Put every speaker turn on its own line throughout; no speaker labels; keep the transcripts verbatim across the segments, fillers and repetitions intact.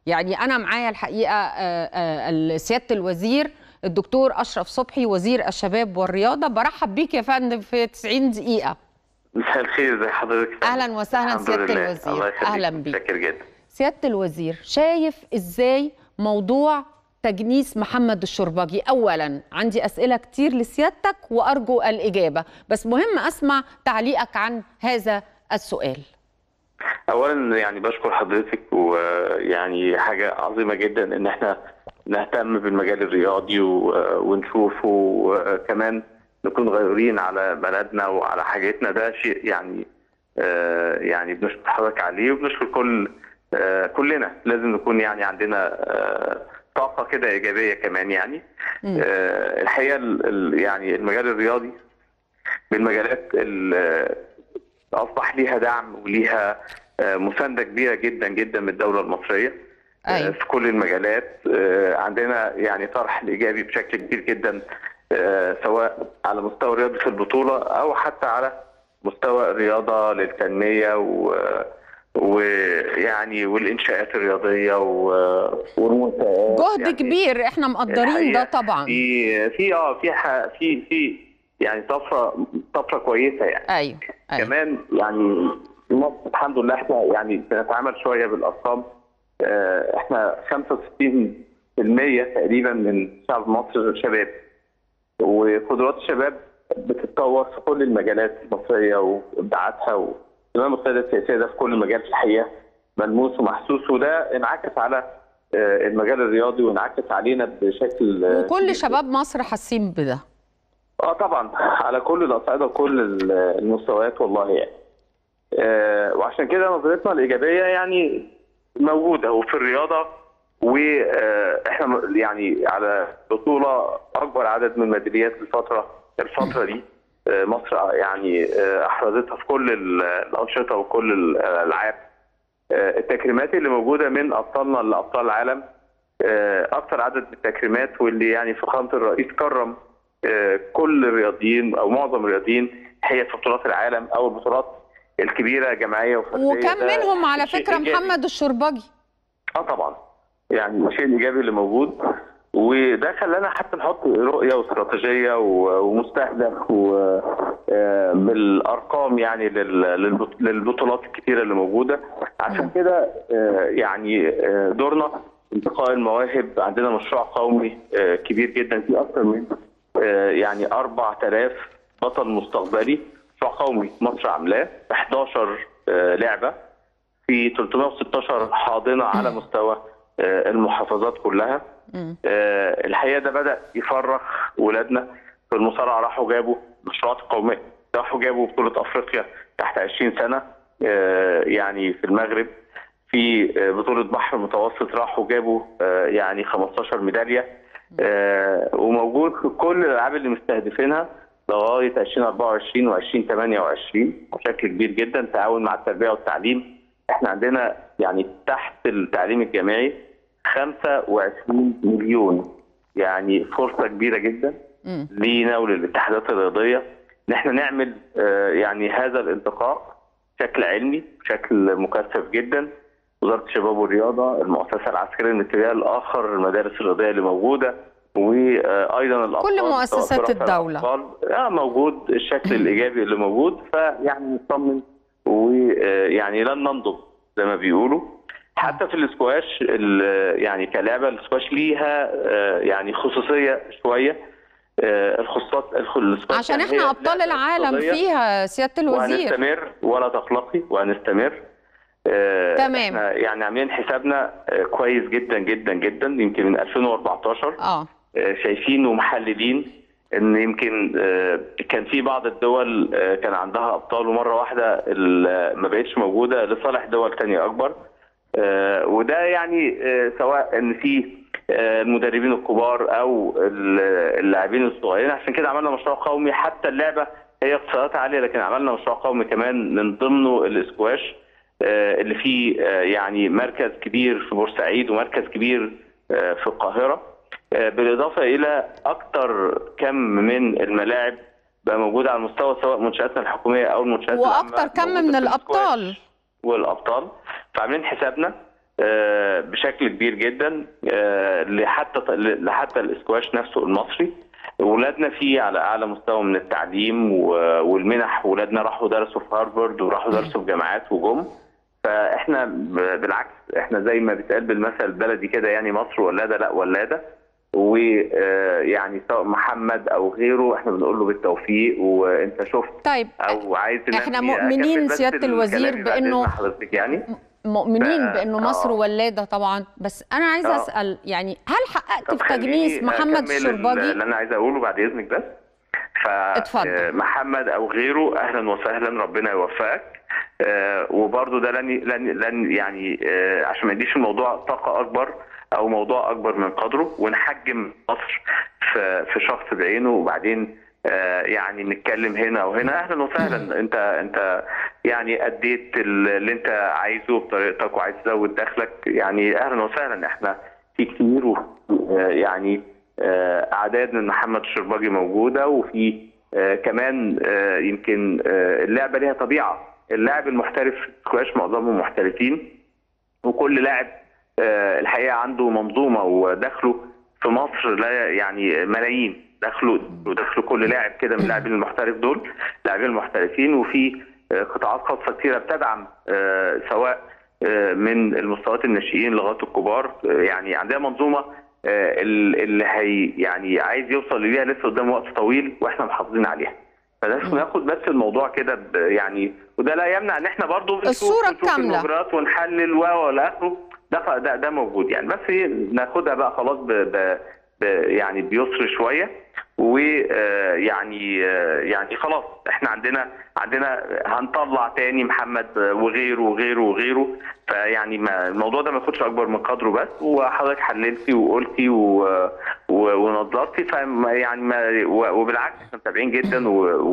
يعني أنا معايا الحقيقة سيادة الوزير الدكتور أشرف صبحي وزير الشباب والرياضة. برحب بيك يا فندم في تسعين دقيقة.
مساء الخير، زي حضرتك؟
أهلا وسهلا سيادة الوزير.
الله يخليك.
أهلا بيك.
متشكر جدا.
سيادة الوزير، شايف إزاي موضوع تجنيس محمد الشربجي؟ أولا عندي أسئلة كتير لسيادتك وأرجو الإجابة، بس مهم أسمع تعليقك عن هذا السؤال.
اولا يعني بشكر حضرتك، ويعني حاجه عظيمه جدا ان احنا نهتم بالمجال الرياضي ونشوفه، وكمان نكون غيورين على بلدنا وعلى حاجتنا. ده شيء يعني يعني بنشكر حضرتك عليه، وبنشكر كل كلنا. لازم نكون يعني عندنا طاقه كده ايجابيه كمان. يعني م. الحقيقه يعني المجال الرياضي من المجالات اللي اصبح ليها دعم وليها مسانده كبيره جدا جدا من الدوله المصريه. أيوة. في كل المجالات عندنا يعني طرح الايجابي بشكل كبير جدا، سواء على مستوى الرياضه في البطوله او حتى على مستوى الرياضه للتنميه و ويعني والانشاءات الرياضيه
والمنتجات. جهد يعني كبير احنا مقدرين ده طبعا.
في في اه في في في يعني طفره طفره كويسه يعني.
ايوه, أيوة.
كمان يعني مصر الحمد لله احنا يعني بنتعامل شويه بالارقام. اه احنا خمسة وستين بالمية تقريبا من شعب مصر شباب، وقدرات الشباب بتتطور في كل المجالات المصريه وابداعاتها، وكمان القياده السياسيه ده في كل مجال في الحقيقه ملموس ومحسوس، وده انعكس على المجال الرياضي وانعكس علينا بشكل
وكل شباب مصر حاسين بده.
اه طبعا على كل الاصعده وكل المستويات والله يعني. آه وعشان كده نظرتنا الايجابيه يعني موجوده وفي الرياضه، واحنا يعني على بطوله اكبر عدد من الميداليات الفتره الفتره دي. آه مصر يعني آه احرزتها في كل الانشطه وكل الالعاب. آه التكريمات اللي موجوده من ابطالنا لابطال العالم آه اكثر عدد من التكريمات، واللي يعني فخامه الرئيس كرم كل الرياضيين او معظم الرياضيين هي في بطولات العالم او البطولات الكبيره جماعيه وفرديه.
وكم منهم على فكره محمد الشربجي.
اه طبعا يعني الشيء الايجابي اللي موجود، وده خلانا حتى نحط رؤيه واستراتيجيه ومستهدف بالارقام يعني للبطولات الكثيره اللي موجوده. عشان كده يعني دورنا انتقاء المواهب. عندنا مشروع قومي كبير جدا فيه اكثر من يعني أربعة آلاف بطل مستقبلي. مشروع قومي مصر عاملاه احداشر لعبه في ثلاثمائة وستة عشر حاضنه على مستوى المحافظات كلها. الحقيقه ده بدا يفرخ ولادنا في المصارعه. راحوا جابوا مشروعات قوميه، راحوا جابوا بطوله افريقيا تحت عشرين سنه يعني في المغرب. في بطوله بحر المتوسط راحوا جابوا يعني خمستاشر ميداليه. آه وموجود في كل الالعاب اللي مستهدفينها لغايه ألفين وأربعة وعشرين وألفين وثمانية وعشرين بشكل كبير جدا. تعاون مع التربيه والتعليم. احنا عندنا يعني تحت التعليم الجامعي خمسة وعشرين مليون، يعني فرصه كبيره جدا لينا وللاتحادات الرياضيه ان احنا نعمل آه يعني هذا الانتقاء بشكل علمي بشكل مكثف جدا. وزاره الشباب والرياضه، المؤسسه العسكريه للمثليه الاخر، المدارس الرياضيه اللي موجوده، وايضا الاطفال
كل مؤسسات الدوله
اه موجود الشكل الايجابي اللي موجود. فيعني نطمن ويعني لن ننضب زي ما بيقولوا. حتى في الاسكواش يعني كلعبه الاسكواش ليها يعني خصوصيه شويه. الخصوصات الاسكواش
عشان احنا ابطال العالم فيها سياده الوزير،
وهنستمر ولا تقلقي وهنستمر. آه
تمام.
احنا يعني عاملين حسابنا آه كويس جدا جدا جدا. يمكن من ألفين وأربعتاشر
اه,
آه شايفين ومحللين ان يمكن آه كان في بعض الدول آه كان عندها ابطال ومره واحده ما بقتش موجوده لصالح دول ثانيه اكبر. آه وده يعني آه سواء ان في آه المدربين الكبار او اللاعبين الصغيرين. عشان كده عملنا مشروع قومي. حتى اللعبه هي اقتصاداتها عاليه، لكن عملنا مشروع قومي كمان من ضمنه الاسكواش اللي فيه يعني مركز كبير في بورسعيد ومركز كبير في القاهرة، بالإضافة إلى أكثر كم من الملاعب بقى موجودة على المستوى سواء منشآتنا الحكومية أو المنشآت
العامة، وأكثر كم من الأبطال
والأبطال. فعاملين حسابنا بشكل كبير جدا لحتى لحتى الاسكواش نفسه المصري. ولادنا فيه على اعلى مستوى من التعليم والمنح، ولادنا راحوا درسوا في هارفارد وراحوا درسوا في جامعات وجم. فاحنا بالعكس، احنا زي ما بيتقال بالمثل البلدي كده، يعني مصر ولاده لا ولاده. ويعني سواء محمد او غيره احنا بنقول له بالتوفيق. وانت شفت
طيب
او عايز
احنا مؤمنين سياده الوزير بانه
حضرتك يعني
مؤمنين ف... بانه مصر آه. ولاده طبعا. بس انا عايزه آه. اسال يعني هل حققت في تجنيس محمد الشرباجي؟
اللي انا عايزه اقوله بعد اذنك بس، فمحمد او غيره اهلا وسهلا، ربنا يوفقك. آه وبرده ده لن لن لن يعني آه عشان ما يديش الموضوع طاقه اكبر او موضوع اكبر من قدره، ونحجم مصر في في شخص بعينه، وبعدين آه يعني نتكلم هنا وهنا. اهلا وسهلا، انت انت يعني اديت اللي انت عايزه بطريقتك وعايز تزود دخلك، يعني اهلا وسهلا. احنا في كتير يعني آه اعداد من محمد الشرباجي موجوده، وفي آه كمان آه يمكن آه اللعبه ليها طبيعه. اللاعب المحترف سكواش معظمهم محترفين، وكل لاعب آه الحقيقه عنده منظومه ودخله في مصر لا يعني ملايين. دخله ودخله كل لاعب كده من اللاعبين المحترف دول لاعبين المحترفين. وفي آه قطاعات خاصه كثيره بتدعم آه سواء آه من المستويات الناشئين لغايه الكبار. آه يعني عندنا منظومه آه اللي هي يعني عايز يوصل ليها لسه قدام وقت طويل، واحنا محافظين عليها. فلازم ناخد بس الموضوع كده يعني، وده لا يمنع ان احنا برضه
الصوره الكامله
المجريات ونحلل و ولا اخره. ده ده ده موجود يعني، بس ناخدها بقى خلاص ب ب يعني بيسر شويه. ويعني يعني خلاص احنا عندنا عندنا هنطلع تاني محمد وغيره وغيره وغيره. فيعني ما الموضوع ده ما ياخدش اكبر من قدره بس. وحضرتك حللتي وقلتي ونظرتي، فيعني ما وبالعكس احنا متابعين جدا،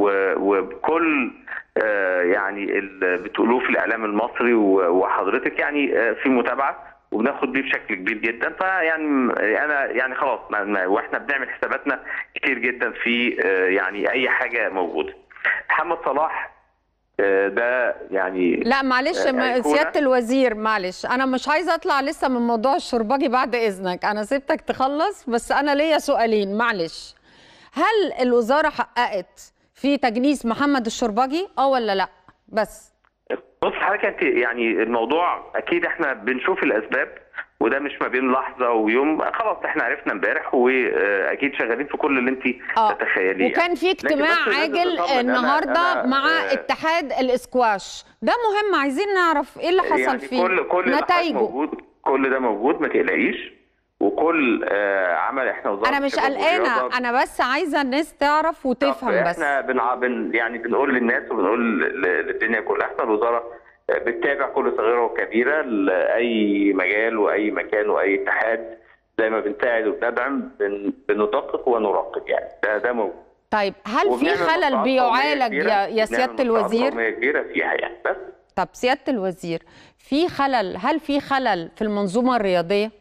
وبكل يعني اللي بتقولوه في الاعلام المصري وحضرتك يعني في متابعه، وبناخد بيه بشكل كبير جدا. فيعني انا يعني خلاص ما واحنا بنعمل حساباتنا كتير جدا في يعني اي حاجه موجوده. محمد صلاح ده يعني
لا معلش سياده الوزير، معلش انا مش عايزه اطلع لسه من موضوع الشرباجي بعد اذنك، انا سيبتك تخلص. بس انا ليا سؤالين معلش. هل الوزاره حققت في تجنيس محمد الشرباجي اه ولا لا؟ بس
بص حضرتك، يعني الموضوع اكيد احنا بنشوف الاسباب، وده مش ما بين لحظه ويوم. خلاص احنا عرفنا امبارح، واكيد شغالين في كل اللي انت تتخيليه.
وكان في اجتماع عاجل النهارده أنا أنا مع أنا اتحاد الاسكواش، ده مهم، عايزين نعرف ايه اللي حصل يعني فيه،
كل كل
نتائجه.
موجود، كل ده موجود، ما تقلقيش. وكل آه عمل احنا وزاره
انا مش قلقانه، انا بس عايزه الناس تعرف وتفهم. بس
احنا بن يعني بنقول للناس وبنقول للدنيا كلها، احنا الوزاره بتتابع كل صغيره وكبيره لاي مجال واي مكان واي اتحاد. زي ما بنساعد وبندعم بندقق ونراقب، يعني ده ده موجود.
طيب هل في خلل بيعالج يا, يا سياده الوزير؟
كبيره فيها يعني. بس
طب سياده الوزير، في خلل، هل في خلل في المنظومه الرياضيه؟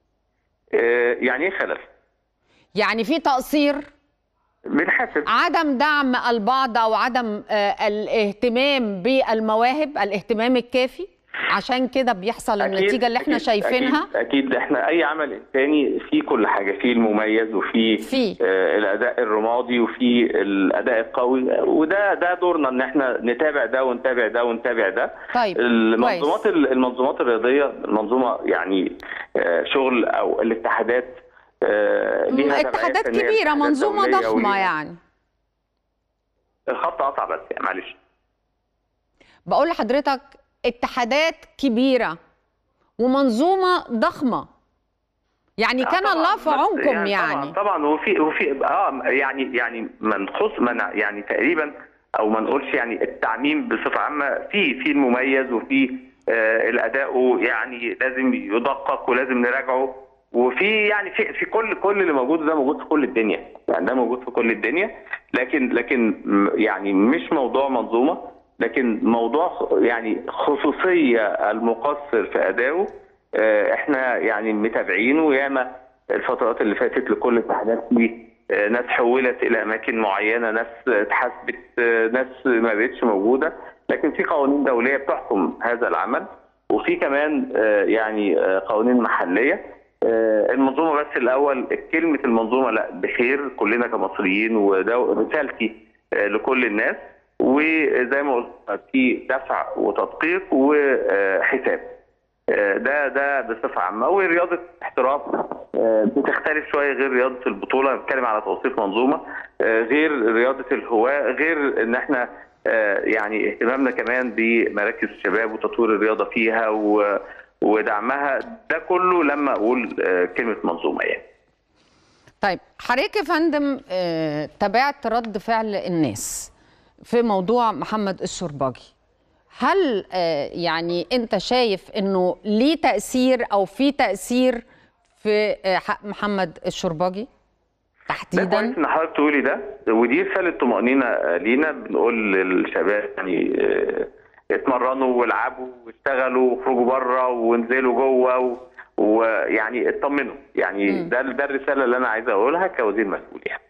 يعني ايه خلل؟
يعني في تقصير؟
بنحاسب
عدم دعم البعض او عدم الاهتمام بالمواهب، الاهتمام الكافي، عشان كده بيحصل النتيجه اللي احنا
أكيد
شايفينها.
اكيد اكيد احنا اي عمل انساني فيه كل حاجه، فيه المميز وفيه
في
آه الاداء الرمادي وفيه الاداء القوي، وده ده دورنا ان احنا نتابع ده ونتابع ده ونتابع ده.
طيب
المنظومات المنظومات الرياضيه المنظومه يعني آه شغل او الاتحادات
آه ليها اتحادات كبيره، منظومه ضخمه يعني.
الخط قطع بس يعني معلش.
بقول لحضرتك اتحادات كبيره ومنظومه ضخمه، يعني كان الله في عونكم يعني,
يعني. طبعا طبعا وفي وفي اه يعني يعني ما نخص يعني تقريبا او ما نقولش يعني التعميم بصفه عامه، في في المميز وفي آه الاداء يعني لازم يدقق ولازم نراجعه، وفي يعني في في كل كل اللي موجود ده موجود في كل الدنيا، يعني ده موجود في كل الدنيا. لكن لكن يعني مش موضوع منظومه، لكن موضوع يعني خصوصيه المقصر في ادائه. احنا يعني متابعينه، وياما الفترات اللي فاتت لكل الاتحادات دي ناس حولت الى اماكن معينه، ناس اتحاسبت، ناس ما بقتش موجوده. لكن في قوانين دوليه بتحكم هذا العمل، وفي كمان آه يعني آه قوانين محليه. آه المنظومه بس الاول، كلمه المنظومه لا بخير كلنا كمصريين، وده رسالتي آه لكل الناس. وزي ما قلت في دفع وتدقيق وحساب. ده ده بصفه عامه. ورياضه احتراف بتختلف شويه غير رياضه البطوله، بنتكلم على توثيق منظومه، غير رياضه الهواه، غير ان احنا يعني اهتمامنا كمان بمراكز الشباب وتطوير الرياضه فيها ودعمها. ده كله لما اقول كلمه منظومه يعني.
طيب حضرتك يا فندم تابعت رد فعل الناس في موضوع محمد الشرباجي، هل يعني انت شايف انه ليه تأثير او في تأثير في حق محمد الشرباجي تحديدا؟
ده كويس ان حضرتك تقولي ده، ودي رساله طمأنينه لينا. بنقول للشباب يعني اتمرنوا والعبوا واشتغلوا واخرجوا بره وانزلوا جوه ويعني اطمنوا يعني. م. ده ده الرساله اللي انا عايز اقولها كوزير مسؤول يعني.